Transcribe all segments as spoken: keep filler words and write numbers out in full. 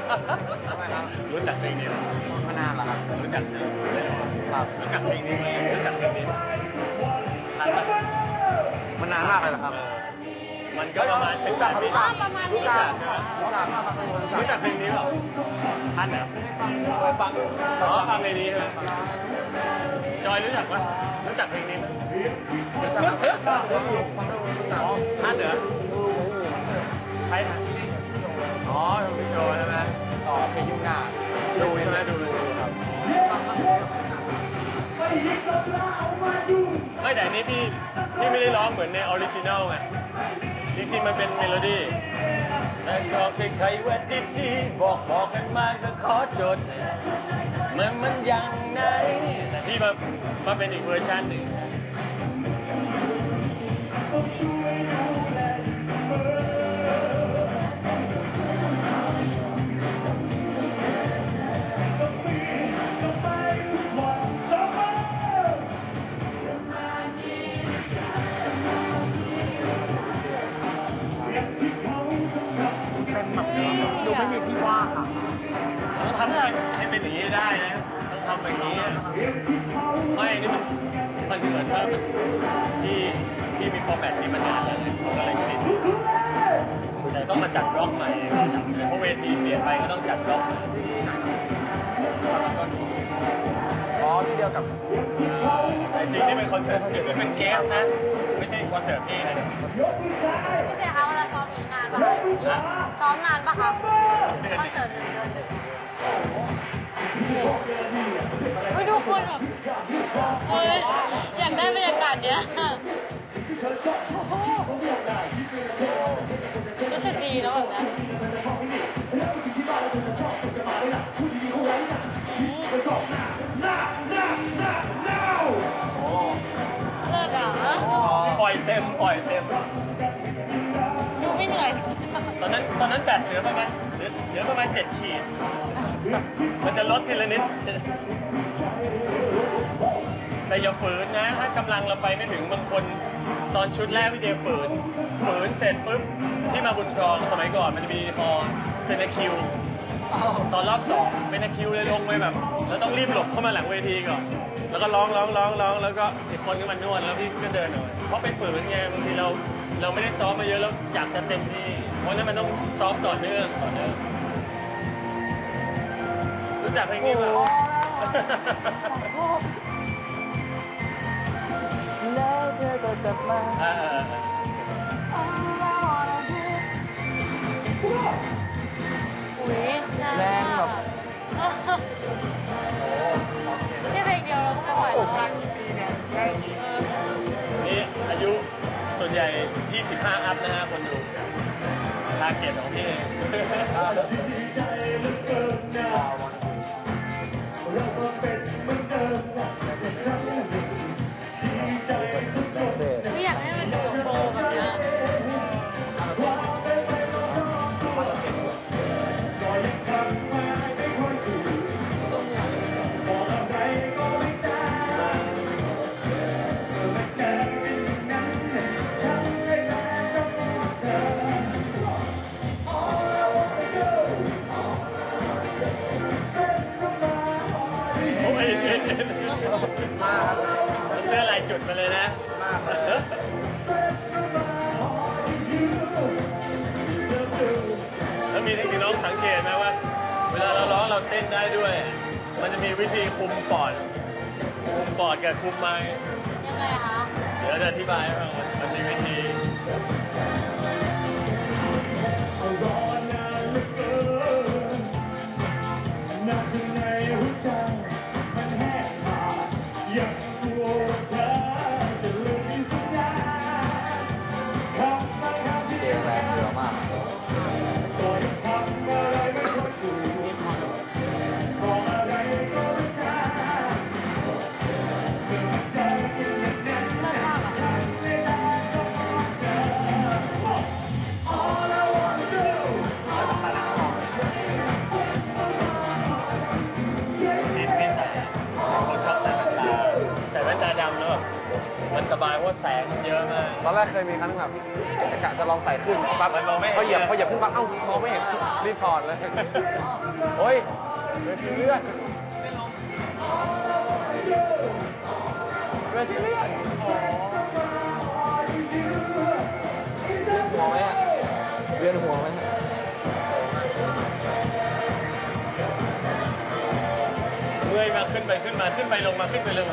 รู้จักเพลงนี้มานานแล้วครับรู้จักครับรู้จักเพลงนี้รู้จักเพลงนี้ทันไหมมันนานมากเลยเหรอครับมันก็ประมาณสิบแปดปีประมาณนี้รู้จักรู้จักเพลงนี้เปล่าทันเหรอเคยฟังอ๋อฟังเพลงนี้ใช่ไหมจอยรู้จักปะรู้จักเพลงนี้ไหมทันเหรอใครทันอ๋อพี่โจใช่ไหมต่อเพลงยุ่งหน้าดูใช่ไหมดูดูครับไม่แต่นี้พี่พี่ไม่ได้ร้องเหมือนในออริจินัลไงจริงๆมันเป็นเมโลดี้แต่ขอใครใครแวดดิดีบอกบอกกันมาก็ขอจดมันมันยังไงแต่พี่มามาเป็นอีกเวอร์ชันหนึ่งดูไม่มีที่ว่างอ่ะต้องทำให้เป็นอย่างนี้ได้นะต้องทำแบบนี้ไม่นี่มันมันเหมือนว่ามันที่ที่มีฟอร์แมตนี้มานานแล้วผมก็เลยชินแต่ต้องมาจัดบล็อกใหม่จัดเพราะเวทีเปลี่ยนไปก็ต้องจัดบล็อกอ๋อที่เดียวกับแต่จริงนี่เป็นคอนเสิร์ตเป็นเกสนะไม่ใช่คอนเสิร์ตพี่นะพี่เจเขาเราซ้อมนานปะคะซ้อมนานปะคะคอนเสิร์ตหนึ่งเดือนหนึ่งไม่ทุกคนแบบเฮ้ยอยากได้บรรยากาศเนี้ยรู้สึกดีแล้วแบบนั้นเลิศอ่ะปล่อยเต็มปล่อยเต็มดูไม่เหนื่อยตอนนั้นตอนนั้นแบตเหลือประมาณเหลือเหลือประมาณเจ็ดขีดมันจะลดทีละนิดแต่อย่าฝืนนะถ้ากำลังเราไปไม่ถึงบางคนตอนชุดแรกพี่เจฝืนฝืนเสร็จปุ๊บที่มาบุญครองสมัยก่อนมันจะมีพอเป็นคิวตอนรอบสองเป็นคิวเลยลงไปแบบแล้วต้องรีบหลบเข้ามาหลังเวทีก่อนแล้วก็ร้องร้องร้องร้องแล้วก็อีกคนก็มานวดแล้วพี่ก็เดินออกเพราะเป็นฝืนไงบางทีเราเราไม่ได้ซ้อมมาเยอะแล้วอยากจะเต็มที่เพราะนั้นมันต้องซ้อมต่อเนื่องต่อเนื่องรู้จักเพลงนี้ไหมแล้วเธอก็กลับมาอุ้ยแรงแบบแค่เพลงเดียวเราก็ไม่ไหวแล้วรักนี่อายุส่วนใหญ่ยี่สิบห้าอัพนะฮะคนดูทาร์เก็ตของพี่เองคืออยากให้มันดูโปรแบบเนี้ยเสื้อลายจุดมาเลยนะแล้วมีมีน้องสังเกตไหมว่าเวลาเราร้องเราเต้นได้ด้วยมันจะมีวิธีคุมปอดคุมปอดกับคุมไม้ยังไงคะเดี๋ยวจะอธิบายให้ฟังมันมีวิธีมันสบายเพราะแสงมันเยอะมากตอนแรกเคยมีครั้งแบบกะจะลองใส่ขึ้นปั๊บมันมองไม่เห็นพอเหยียบพอเหยียบขึ้นปั๊บเอ้ามองไม่เห็นรีบถอดเลยโอ้ยเวทีเลื่อนเวทีเลื่อนเวียนหัวไหมอะเวียนหัวไหมเมื่อยมาขึ้นไปขึ้นมาขึ้นไปลงมาขึ้นไปลงมา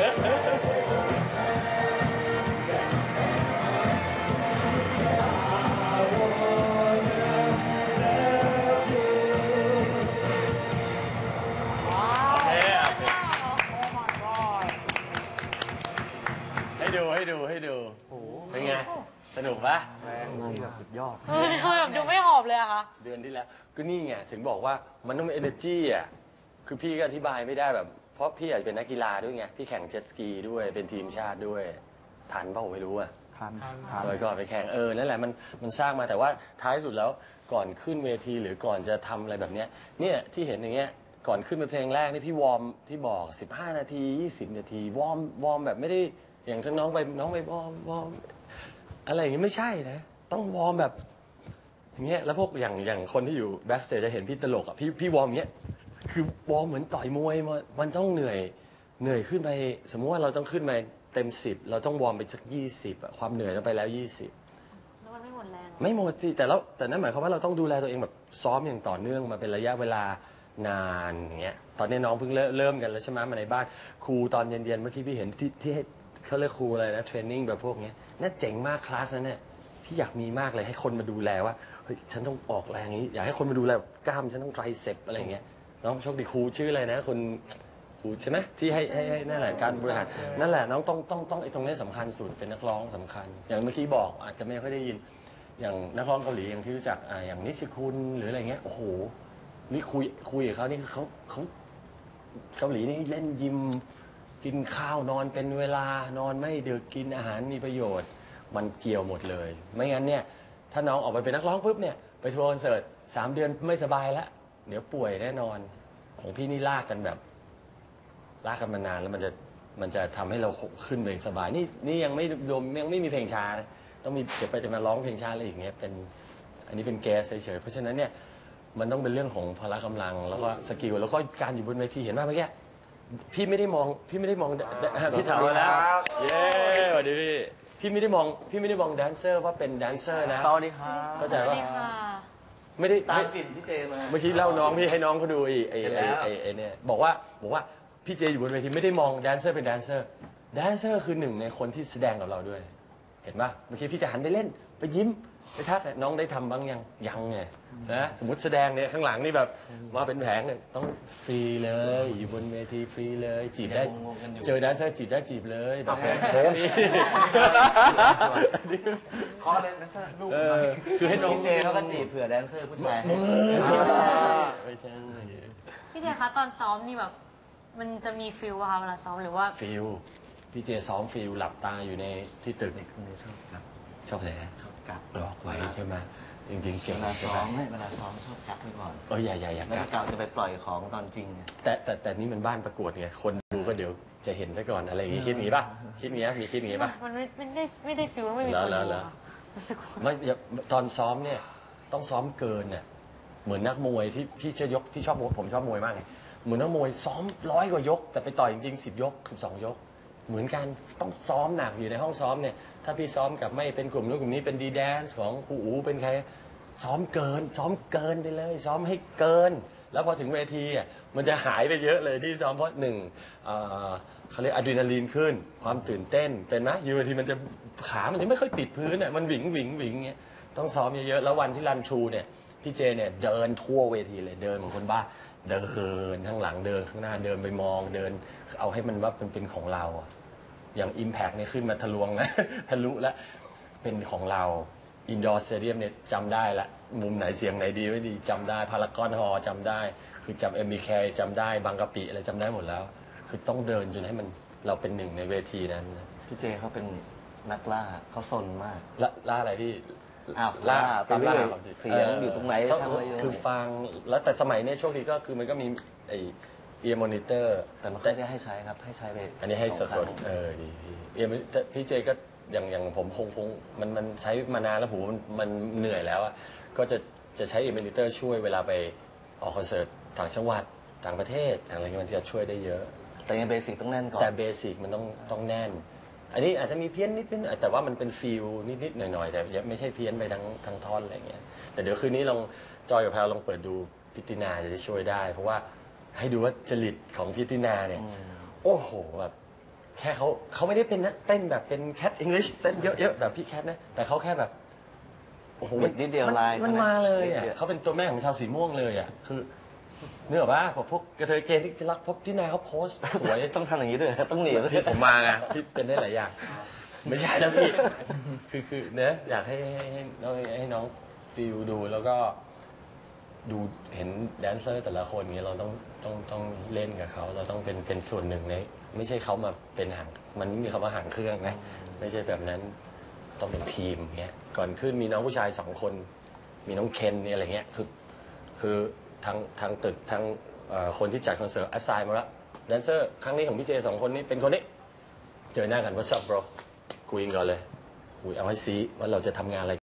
ให้ดูให้ดูให้ดูโอ้โหเป็นไงสนุกปะแรงนี่แบบสุดยอดเออทำไมแบบดูไม่หอบเลยอะคะเดือนที่แล้วก็นี่ไงถึงบอกว่ามันต้องมี energy อ่ะคือพี่ก็อธิบายไม่ได้แบบ เพราะพี่อาจจะเป็นนักกีฬาด้วยไงพี่แข่งเจ็ตสกีด้วยเป็นทีมชาติด้วยทันเปล่าผมไม่รู้อ่ะทันเคยก่อนไปแข่งเออนั่นแหละมันมันสร้างมาแต่ว่าท้ายสุดแล้วก่อนขึ้นเวทีหรือก่อนจะทำอะไรแบบเนี้ยเนี่ยที่เห็นอย่างเงี้ยก่อนขึ้นเป็นเพลงแรกนี่พี่วอร์มที่บอกสิบห้านาทียี่สิบนาทีวอร์มวอร์มแบบไม่ได้อย่างที่น้องไปน้องไปวอร์มวอร์มอะไรอย่างเงี้ยไม่ใช่นะต้องวอร์มแบบอย่างเงี้ยแล้วพวกอย่างอย่างคนที่อยู่แบ็กสเตจจะเห็นพี่ตลกอ่ะพี่พี่วอร์มอย่างเงี้ยคือวอร์มเหมือนต่อยมวยมันมันต้องเหนื่อยเหนื่อยขึ้นไปสมมติว่าเราต้องขึ้นมาเต็มสิบเราต้องวอร์มไปสักยี่สิบอะความเหนื่อยเราไปแล้วยี่สิบแล้วมันไม่หมดแรงเหรอไม่หมดสิแต่แล้วแต่นั่นหมายความว่าเราต้องดูแลตัวเองแบบซ้อมอย่างต่อเนื่องมาเป็นระยะเวลานานอย่างเงี้ยตอนนี้น้องเพิ่งเริ่มเริ่มกันแล้วใช่ไหมมาในบ้านครูตอนเย็นๆเมื่อกี้พี่เห็นที่ที่ให้เขาเรียกครูอะไรนะเทรนนิ่งแบบพวกเนี้ยน่าเจ๋งมากคลาสนั้นเนี่ยพี่อยากมีมากเลยให้คนมาดูแลว่าเฮ้ยฉันต้องออกแรงอย่างนี้อยากให้คนมาดูแลแบบกล้ามฉันต้องไตรเซปอะไรอย่างเงี้ยน้องโชคดีครูชื่ออะไรนะคนครูใช่ไหมที่ให้ให้ให้นั่นแหละการบริหารนั่นแหละน้องต้องต้องต้องไอ้ตรงนี้สำคัญสุดเป็นนักร้องสำคัญ อย่างเมื่อกี้บอกอาจจะไม่ค่อยได้ยิน อย่างนักร้องเกาหลีอย่างที่รู้จักอ่าอย่างนิชิคุณหรืออะไรเงี้ยโอ้โหนี่คุยคุยกับเขานี่คือเขาเขาเกาหลีนี่เล่นยิมกินข้าวนอนเป็นเวลานอนไม่ดึกกินอาหารมีประโยชน์ มันเกี่ยวหมดเลย ไม่งั้นเนี่ยถ้าน้องออกไปเป็นนักร้องปุ๊บเนี่ยไปทัวร์คอนเสิร์ตสามเดือนไม่สบายแล้วเดี๋ยวป่วยแน่นอนของพี่นี่ลากกันแบบลากกันมานานแล้วมันจะมันจะทำให้เราขึ้นไปสบายนี่นี่ยังไม่รวมยังไม่มีเพลงช้านะต้องมีเดี๋ยวไปจะมาร้องเพลงชาติอะไรอย่างเงี้ยเป็นอันนี้เป็นแกสเฉยๆเพราะฉะนั้นเนี่ยมันต้องเป็นเรื่องของพละกำลังแล้วก็สกิลแล้วก็การอยู่บนเวทีเห็นไหมเมื่อกี้พี่ไม่ได้มองพี่ไม่ได้มองพี่ถามมาแล้วเย้สวัสดีพี่พี่ไม่ได้มองพี่ไม่ได้มองแดนเซอร์ว่าเป็นแดนเซอร์นะตอนนี้ครับเข้าใจสวัสว่าดีค่ะไม่ได้ตามไม่กลิ่นพี่เจมาเมื่อกี้เล่าน้องพี่ให้น้องเขาดูไอ้ไอ้เห็นไอ้แล้วไอ้ไอ้เนี่ยบอกว่าบอกว่าพี่เจอยู่บนเวทีไม่ได้มองแดนเซอร์เป็นแดนเซอร์แดนเซอร์คือหนึ่งในคนที่แสดงกับเราด้วย เห็นปะเมื่อกี้พี่จะหันไปเล่นไปยิ้มไปทักน้องได้ทำบ้างยังยังไงนะสมมติแสดงเนี่ยข้างหลังนี่แบบมาเป็นแผงเลยต้องฟรีเลยอยู่บนเวทีฟรีเลยจีบได้ยังงงๆกันอยู่เจอแดนเซอร์จีบได้จีบเลยแบบโอ้โอ้โหโหนี่ขอเลยนะเซอร์ลูกเออคือให้น้องพี่เจเขาก็จีบเผื่อแดนเซอร์ผู้ชายมือไม่ใช่พี่เจคะตอนซ้อมนี่แบบ มันจะมีฟิลอะคะเวลาซ้อมหรือว่าฟิลพี่เจซ้อมฟิลหลับตาอยู่ในที่ตึกเด็กคนนี้ชอบกัดชอบแผลชอบกัดหลอกไว้ใช่ไหมจริงๆเวเก่งลาใช่ซ้ไหมอมไม่เวลาซ้อมชอบกัดไว้ก่อนเอออย่าอย่าอย่าแล้วกัก็ดกะจะไปปล่อยของตอนจริงไงแต่แต่แต่นี่มันบ้านประกวดไงคนดูก็เดี๋ยวจะเห็นซะก่อนอะไรอย่างงี้คิดอย่างงี้ป่ะคิดอย่างงี้มีคิดอย่างงี้ป่ะมันไม่ไม่ได้ไม่ได้ฟิลไม่มีเหรอคนเหรอดูเหรออะรู้สึกว่าไม่อย่าตอนซ้อมเนี่ยต้องซ้อมเกินเนี่ยเหมือนนักมวยที่พี่จะยกพี่ชอบมวยผมชอบมวยมากเลยเหมือนนักมวยซ้อมร้อยกว่ายก แต่ไปต่อยจริงๆสิบยกสิบสองยก เหมือนกันต้องซ้อมหนักอยู่ในห้องซ้อมเนี่ยถ้าพี่ซ้อมกับไม่เป็นกลุ่มนู้นกลุ่มนี้เป็นดีแดนซ์ของครูอูเป็นใครซ้อมเกิน ซ้อมเกินไปเลย ซ้อมให้เกิน แล้วพอถึงเวทีอ่ะมันจะหายไปเยอะเลยที่ซ้อมเพราะหนึ่งเอ่อเขาเรียกอะดรีนาลีนขึ้น ความตื่นเต้นเป็นไหมอยู่เวทีมันจะขามันจะไม่ค่อยติดพื้นอ่ะมันหวิงหวิงหวิงเงี้ยต้องซ้อมเยอะๆแล้ววันที่รันทรูเนี่ยพี่เจเนี่ยเดินทั่วเวทีเลยเดินเหมือนคนบ้าเดินข้างหลังเดินข้างหน้าเดินไปมองเดินเอาให้มันว่าเป็นเป็นของเราอะ อย่าง Impact เนี่ยขึ้นมาทะลวงนะ ทะลุแล้วเป็นของเราอินดอร์สเตเดียมเนี่ยจำได้ละมุมไหนเสียงไหนดีไม่ดีจำได้พารากอนฮอจำได้ คือจำเอ็มบีเคจำได้บางกะปิอะไรจำได้หมดแล้ว คือต้องเดินจนให้มันเราเป็นหนึ่งในเวทีนั้นนะพี่เจเขาเป็นนักล่าเขาซนมากละล่าอะไรพี่อ้าวล่าล่าไปตามเรื่ล่าอยความจริงเสียงอยู่ตรงไหนเขาทำอะไรอยู่คือฟังแล้วแต่สมัยเนี้ยโชคดีก็คือมันก็มีไอ้เอียร์มอนิเตอร์แต่ไม่ค่อยได้ให้ใช้ครับ ให้ใช้ไปอันนี้ให้สองครั้ดงๆเออดีพี่เอียร์พี่เจก็อย่างอย่างผมคงคงมันมันใช้มานานแล้วผมมันมันเหนื่อยแล้วอ่ะก็จะจะใช้เอียร์มอนิเตอร์ช่วยเวลาไปออกคอนเสิร์ตต่างจังหวัดต่างประเทศอะไรเงี้ยมันจะช่วยได้เยอะแต่ยังเบสิกต้องแน่นก่อนแต่เบสิกมันต้องต้องแน่น อันนี้อาจจะมีเพี้ยนนิดนิดๆแต่ว่ามันเป็นฟีลนิดๆหน่อยๆแต่ยังไม่ใช่เพี้ยนไปทั้งทั้งท่อนอะไรเงี้ยแต่เดี๋ยวคืนนี้ลองจอยกับแพลลองเปิดดูพิตินาจะได้ช่วยได้ เพราะว่าให้ดูว่าจริตของพิตินาเนี่ยอืมโอ้โหแบบแค่เขาเขาไม่ได้เป็นนักเต้นแบบเป็นแคทอังกฤษเต้นเยอะๆแบบพี่แคทนะแต่เขาแค่แบบโอ้โหนิดนิดเดียวมันลายมันเขานะมาเลยนิดอ่ะเดียวเขาเป็นตัวแม่ของชาวสีม่วงเลยอ่ะคือเนื้อว่าพวกกระเทยเกย์ที่รักพบที่นาเขาโพสต์สวยต้องทำอย่างนี้ด้วย ต้องหนีบพี่ผมมาไงพี่เป็นได้หลายอย่าง ไม่ใช่นะพี่ คือคือเนอะอยากให้ให้ให้น้องให้น้องฟิลดูแล้วก็ดูเห็นแดนเซอร์แต่ละคนเงี้ยเราต้องต้องต้องเล่นกับเขาเราต้องเป็นเป็นส่วนหนึ่งในไม่ใช่เขามาเป็นหางมันไม่มีคำว่าหางเครื่องนะไม่ใช่แบบนั้นต้องเป็นทีมเงี้ยก่อนขึ้นมีน้องผู้ชายสองคน มีน้องเคนเนี่ยอะไรเงี้ยคือคือทางทางตึกทางเอ่อคนที่จัดคอนเสิร์ตอัสไซน์มาแล้วแดนเซอร์ครั้งนี้ของพี่เจสองคนนี้เป็นคนนี้ เจอหน้ากันว่าซับโบรคุยกันก่อนเลยคุยเอาให้ซีว่าเราจะทำงานอะไร